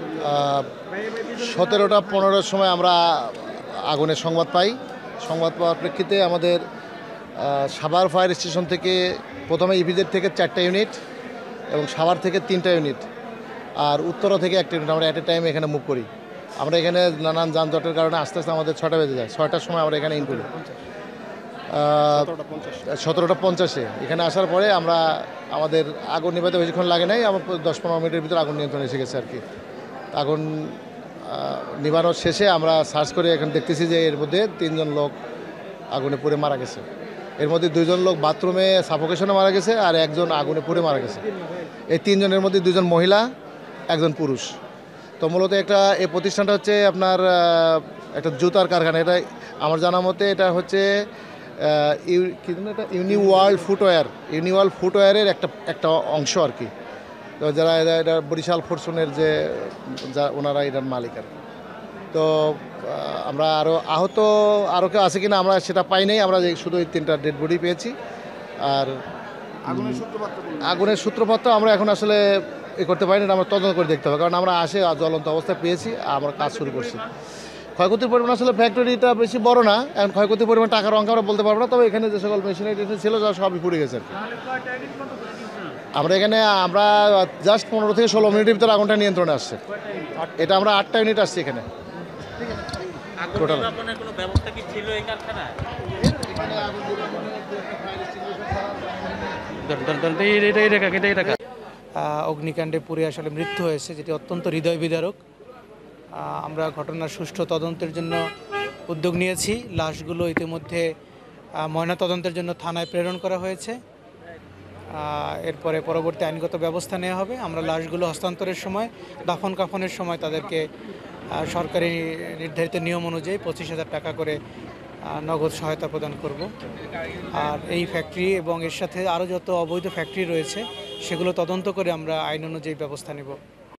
17টা 15টার সময় আমরা আগুনের সংবাদ পাই। সংবাদ পাওয়ার প্রেক্ষিতে আমাদের সাভার ফায়ার স্টেশন থেকে প্রথমে ইপিজেড থেকে 4টা ইউনিট এবং সাভার থেকে 3টা ইউনিট আর উত্তরা থেকে 1টা ইউনিট আমরা অ্যাট এ টাইম এখানে মুভ করি। আমরা এখানে নানান যানজটের কারণে আস্তে আস্তে আমাদের 6টা বেজে যায়। 6টার সময় আমরা এখানে ইন করি। 17টা 50-এ এখানে আসার পরে আমরা আমাদের আগুন নিভাতে বেশিক্ষণ লাগে নাই, আমার 10-15 মিনিটের ভিতরে আগুন নিয়ন্ত্রণে এসে গেছে আর কি। আগুন নিভানোর শেষে আমরা সার্চ করে এখন দেখতেছি যে এর মধ্যে 3জন লোক আগুনে পুড়ে মারা গেছে। এর মধ্যে 2জন লোক বাথরুমে সাফোকেশনে মারা গেছে আর একজন আগুনে পুড়ে মারা গেছে। এই 3জনের মধ্যে 2জন মহিলা, একজন পুরুষ। তো মূলত এই প্রতিষ্ঠানটা হচ্ছে আপনার একটা জুতার কারখানা। এটা আমার জানা মতে এটা হচ্ছে ইউনিওয়ার্ল্ড ফুটওয়্যারের একটা অংশ আর কি। তো যারা এটা বরিশাল ফরচুনের ওনারা এটার মালিক আর কি। তো আমরা আরও কেউ আছে কিনা আমরা সেটা পাই নাই। আমরা শুধু এই 3টা ডেড বডি পেয়েছি। আর আগুনের সূত্রপাত আমরা এখন আসলে করতে পারিনি, আমরা তদন্ত করে দেখতে হবে, কারণ আমরা জ্বলন্ত অবস্থায় পেয়েছি, আমরা কাজ শুরু করছি। ক্ষয়ক্ষতির পরিমাণ আসলে ফ্যাক্টরিটা বেশি বড় না, এখন ক্ষয়ক্ষতির পরিমাণ টাকার অঙ্ক আমরা বলতে পারবো না, তবে এখানে যে সকল মেশিনারি ছিল যা সবই পুড়ে গেছে আর কি। আমরা জাস্ট 15 থেকে 16 মিনিটের ভিতরে আগুনটা নিয়ন্ত্রণে আসছে। এটা আমরা 8টা ইউনিট আসছি এখানে টোটাল। অগ্নিকাণ্ডে পুড়ে আসলে মৃত্যু হয়েছে, যেটি অত্যন্ত হৃদয় বিদারক। আমরা ঘটনার সুষ্ঠু তদন্তের জন্য উদ্যোগ নিয়েছি। লাশগুলো ইতিমধ্যে ময়নাতদন্তের জন্য থানায় প্রেরণ করা হয়েছে। এরপরে পরবর্তী আইনগত ব্যবস্থা নেওয়া হবে। আমরা লাশগুলো হস্তান্তরের সময়, দাফন কাফনের সময় তাদেরকে সরকারি নির্ধারিত নিয়ম অনুযায়ী 25,000 টাকা করে নগদ সহায়তা প্রদান করব। আর এই ফ্যাক্টরি এবং এর সাথে আরও যত অবৈধ ফ্যাক্টরি রয়েছে সেগুলো তদন্ত করে আমরা আইন অনুযায়ী ব্যবস্থা নেব।